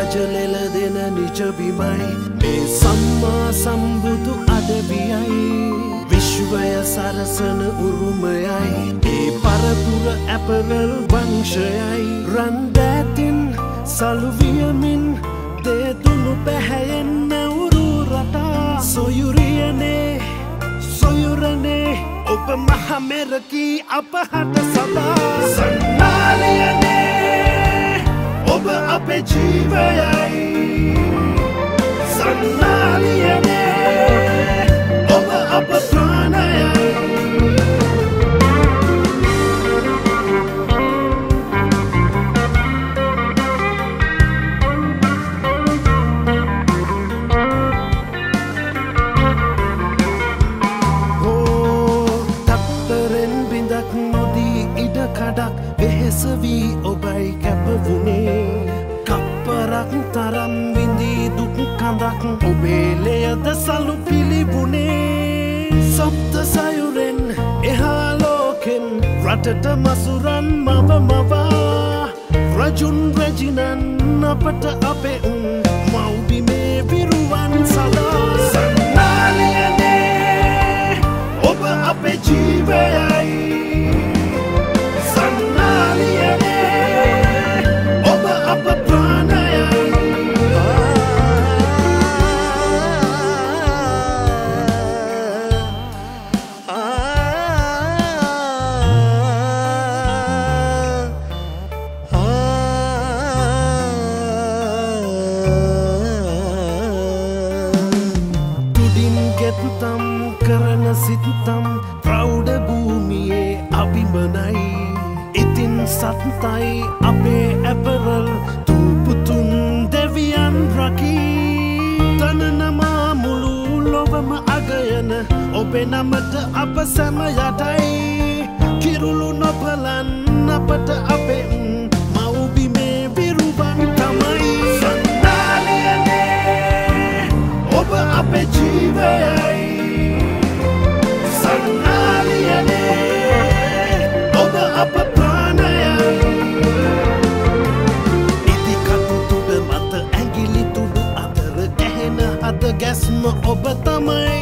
රජලෙල දෙන නිජබිමයි මේ සම්මා සම්බුදු අදවියයි විශ්වය සරසන උරුමයයි ඒ පරපුර ඇපරල් වංශයයි රන්දෑතින් සලුවියමින් දේතුුණු පැහැයෙන් නැවුරු රටා සොයුරනේ ඔබ මහමෙරකී අපහට සදා සන්නාලියනේ ඔබ අපේ ජීවයයි සන්නාලියනේ ඔබ අප ප්‍රාණයයි වෙහෙසවී ඔබයි කැපවුණේ කප්පරක් තරම් විඳී දුක් කඳක් ඔබේ ලෙයද සලු පිළිබුණේ සප්ත සයුරෙන් එහා ලෝකෙන් රටට මසුරන් මවා රජුන් රැජිනන් අපට අපේ උන් මව්බිමේ විරුවන් සදා සන්නාලියනේ ඔබ අපේ ජීවයයි කරන සිත්තම් ප්‍රෞඩ භූමියේ අභිමනයි ඉතින් සත්තයි අපේ ඇපරල් තුපුතුන් දෙවියන් රකී තනනමා මුළු ලොවම අගයන ඔබේ නමට අප සැම යටයි කිරුළු නොපලන් අපට අපේ මව්බිමේ විරුවන් තමයි සන්නාලියනේ ඔබ අපේ ජීවයයි අප ප්‍රාණයයි ඉදිකටු තුඩ මත ඇඟිලි තුඩු අතර ඇහෙන හද ගැස්ම ඔබ තමයි